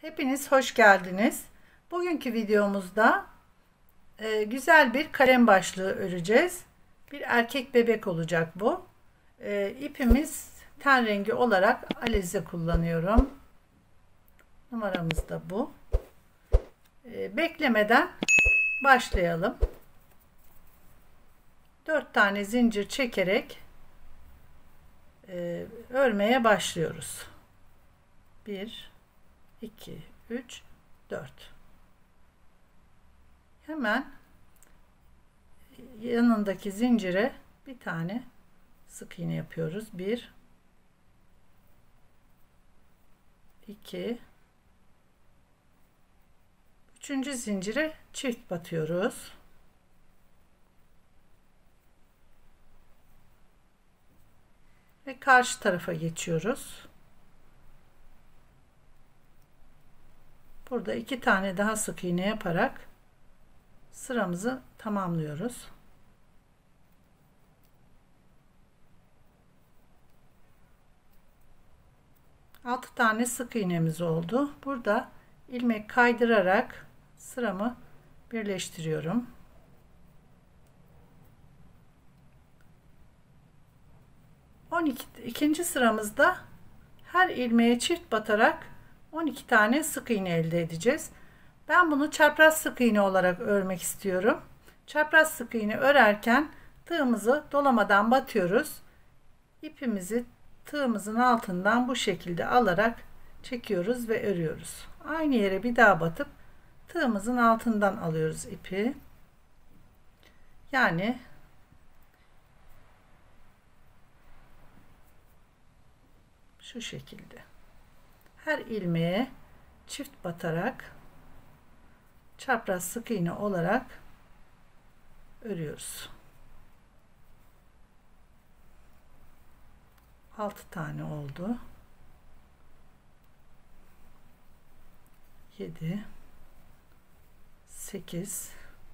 Hepiniz hoş geldiniz. Bugünkü videomuzda güzel bir kalem başlığı öreceğiz. Bir erkek bebek olacak bu. İpimiz ten rengi olarak alize kullanıyorum. Numaramız da bu. Beklemeden başlayalım. 4 tane zincir çekerek örmeye başlıyoruz. 1 2 3 4. Hemen yanındaki zincire bir tane sık iğne yapıyoruz. 1 2 3. zincire çift batıyoruz. Ve karşı tarafa geçiyoruz. Burada 2 tane daha sık iğne yaparak sıramızı tamamlıyoruz. Altı tane sık iğnemiz oldu. Burada ilmek kaydırarak sıramı birleştiriyorum. İkinci sıramızda her ilmeğe çift batarak 12 tane sık iğne elde edeceğiz. Ben bunu çapraz sık iğne olarak örmek istiyorum. Çapraz sık iğne örerken tığımızı dolamadan batıyoruz. İpimizi tığımızın altından bu şekilde alarak çekiyoruz ve örüyoruz. Aynı yere bir daha batıp tığımızın altından alıyoruz ipi. Yani şu şekilde. Her ilmeğe çift batarak çapraz sık iğne olarak örüyoruz. 6 tane oldu. 7 8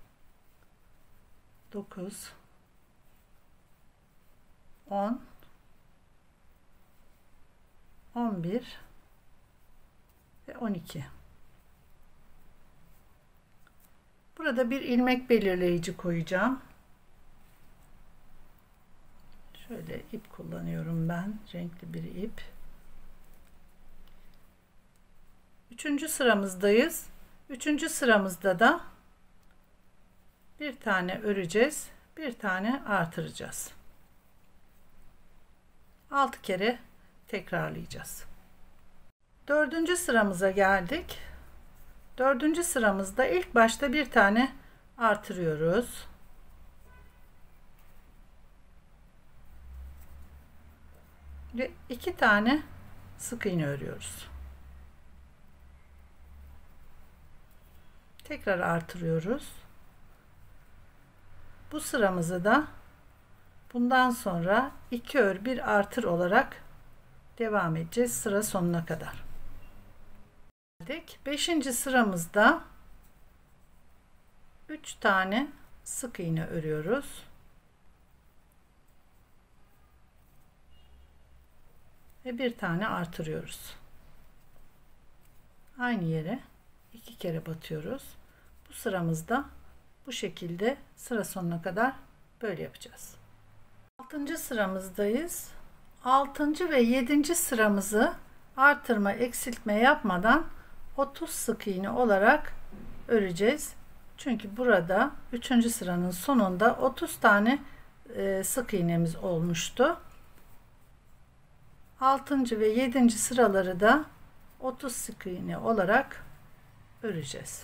9 10 11 ve 12. Burada bir ilmek belirleyici koyacağım. Şöyle ip kullanıyorum ben. Renkli bir ip. 3. sıramızdayız. 3. sıramızda da bir tane öreceğiz. Bir tane artıracağız. 6 kere tekrarlayacağız. 4. sıramıza geldik. 4. sıramızda ilk başta bir tane artırıyoruz. Ve 2 tane sık iğne örüyoruz. Tekrar artırıyoruz. Bu sıramızı da bundan sonra 2 ör 1 artır olarak devam edeceğiz sıra sonuna kadar. 5. sıramızda 3 tane sık iğne örüyoruz. Ve bir tane artırıyoruz. Aynı yere 2 kere batıyoruz. Bu sıramızda bu şekilde sıra sonuna kadar böyle yapacağız. 6. sıramızdayız. 6. ve 7. sıramızı artırma eksiltme yapmadan 30 sık iğne olarak öreceğiz. Çünkü burada 3. sıranın sonunda 30 tane sık iğnemiz olmuştu. 6. ve 7. sıraları da 30 sık iğne olarak öreceğiz.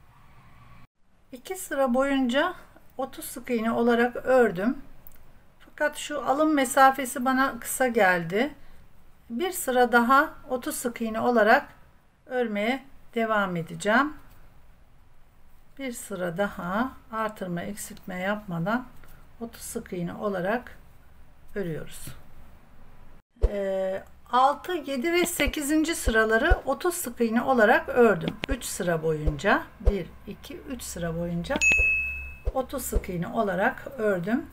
2 sıra boyunca 30 sık iğne olarak ördüm. Fakat şu alım mesafesi bana kısa geldi. Bir sıra daha 30 sık iğne olarak örmeye devam edeceğim. Bir sıra daha artırma eksiltme yapmadan 30 sık iğne olarak örüyoruz. 6, 7 ve 8. sıraları 30 sık iğne olarak ördüm. 3 sıra boyunca 1, 2, 3 sıra boyunca 30 sık iğne olarak ördüm.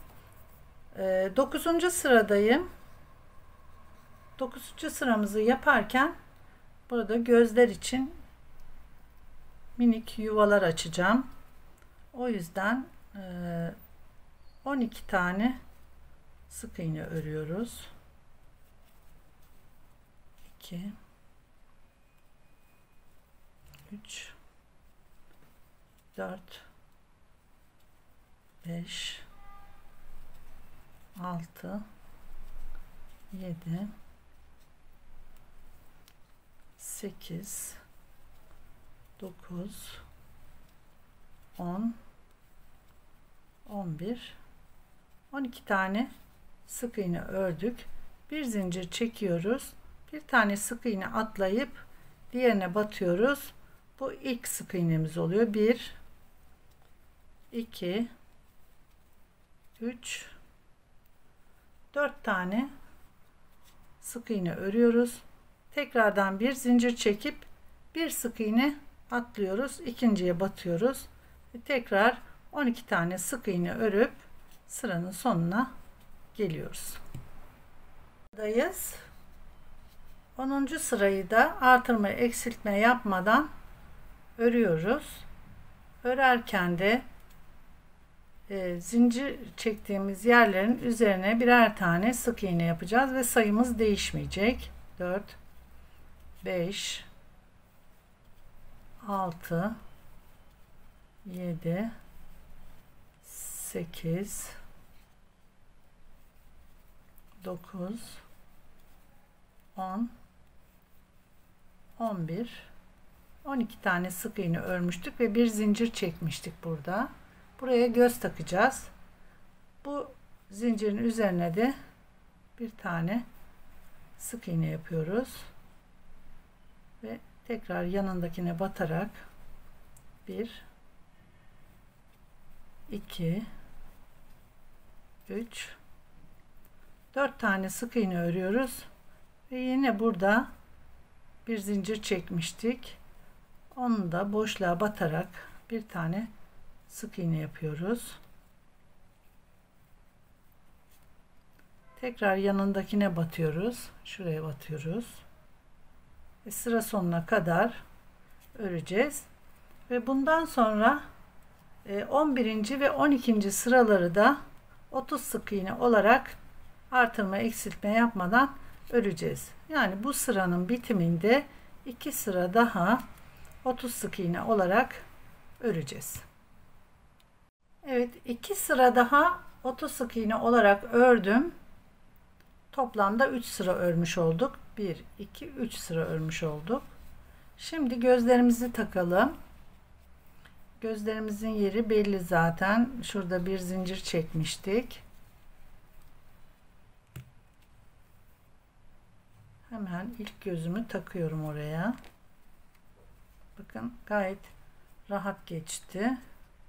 9. sıradayım. 9. sıramızı yaparken burada gözler için minik yuvalar açacağım. O yüzden 12 tane sık iğne örüyoruz. 2 3 4 5 6 7 8 9 10 11 12 tane sık iğne ördük. Bir zincir çekiyoruz. Bir tane sık iğne atlayıp diğerine batıyoruz. Bu ilk sık iğnemiz oluyor. 1 2 3 4 tane sık iğne örüyoruz. Tekrardan bir zincir çekip bir sık iğne atlıyoruz. İkinciye batıyoruz. Ve tekrar 12 tane sık iğne örüp sıranın sonuna geliyoruz. Buradayız. 10. sırayı da artırma eksiltme yapmadan örüyoruz. Örerken de zincir çektiğimiz yerlerin üzerine birer tane sık iğne yapacağız ve sayımız değişmeyecek. 4 5 6 7 8 9 10 11 12 tane sık iğne örmüştük ve bir zincir çekmiştik burada. Buraya göz takacağız. Bu zincirin üzerine de bir tane sık iğne yapıyoruz ve tekrar yanındakine batarak 1 2 3 4 tane sık iğne örüyoruz ve yine burada bir zincir çekmiştik. Onu da boşluğa batarak bir tane sık iğne yapıyoruz. Tekrar yanındakine batıyoruz. Şuraya batıyoruz. Ve sıra sonuna kadar öreceğiz. Ve bundan sonra 11. ve 12. sıraları da 30 sık iğne olarak artırma eksiltme yapmadan öreceğiz. Yani bu sıranın bitiminde 2 sıra daha 30 sık iğne olarak öreceğiz. Evet, 2 sıra daha 30 sık iğne olarak ördüm. Toplamda 3 sıra örmüş olduk. 1 2 3 sıra örmüş olduk. Şimdi gözlerimizi takalım. Gözlerimizin yeri belli zaten. Şurada bir zincir çekmiştik. Hemen ilk gözümü takıyorum oraya. Bakın gayet rahat geçti.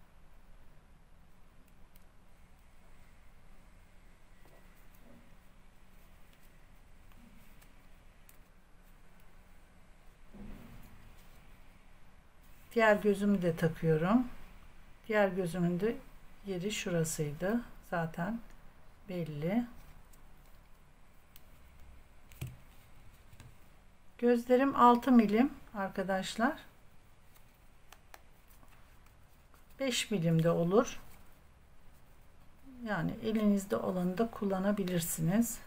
Diğer gözümü de takıyorum. Diğer gözümün de yeri şurasıydı. Zaten belli. Gözlerim 6 milim arkadaşlar. 5 milim de olur. Yani elinizde olanı da kullanabilirsiniz.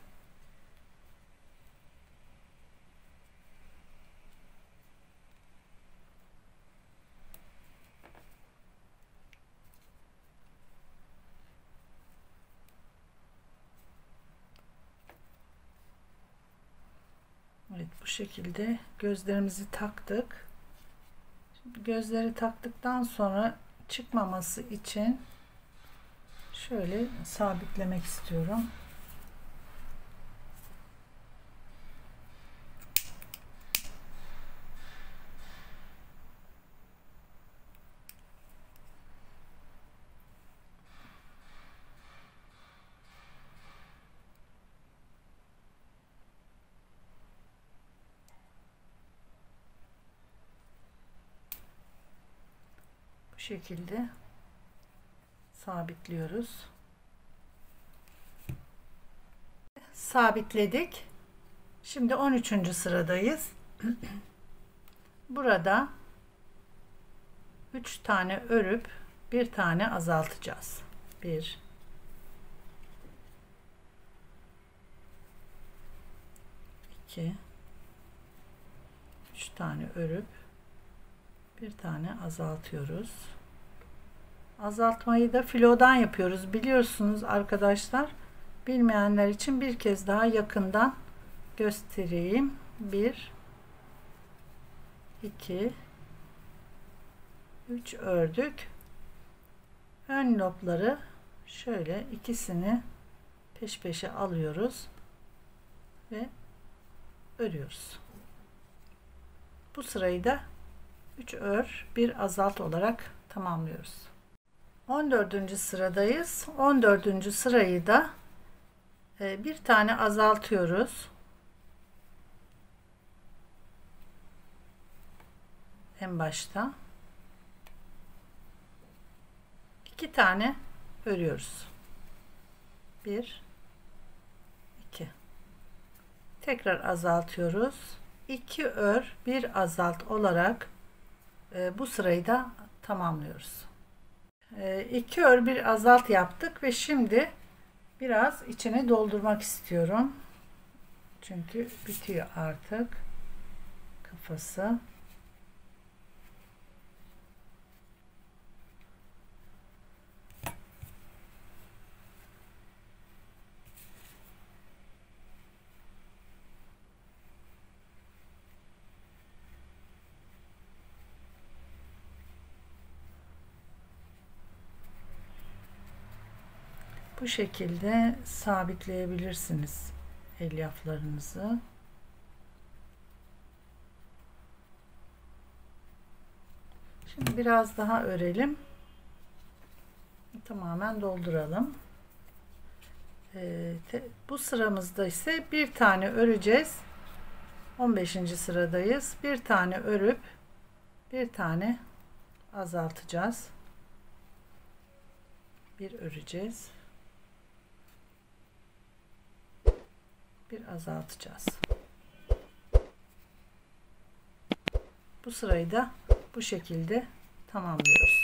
Evet, bu şekilde gözlerimizi taktık. Şimdi gözleri taktıktan sonra çıkmaması için şöyle sabitlemek istiyorum. Bu şekilde sabitliyoruz. Sabitledik. Şimdi 13. sıradayız. Burada 3 tane örüp bir tane azaltacağız. 1 2 3 tane örüp bir tane azaltıyoruz. Azaltmayı da filodan yapıyoruz. Biliyorsunuz arkadaşlar. Bilmeyenler için bir kez daha yakından göstereyim. 1 2 3 ördük. Ön lobları şöyle ikisini peş peşe alıyoruz ve örüyoruz. Bu sırayı da 3 ör 1 azalt olarak tamamlıyoruz. 14. sıradayız. 14. sırayı da bir tane azaltıyoruz. En başta 2 tane örüyoruz. 1 2 tekrar azaltıyoruz. 2 ör 1 azalt olarak bu sırayı da tamamlıyoruz. 2 ör 1 azalt yaptık ve şimdi biraz içine doldurmak istiyorum. Çünkü bitiyor artık kafası. Bu şekilde sabitleyebilirsiniz elyaflarınızı. Şimdi biraz daha örelim. Tamamen dolduralım. Bu sıramızda ise bir tane öreceğiz. 15. sıradayız. Bir tane örüp bir tane azaltacağız. Bir öreceğiz. Bir azaltacağız. Bu sırayı da bu şekilde tamamlıyoruz.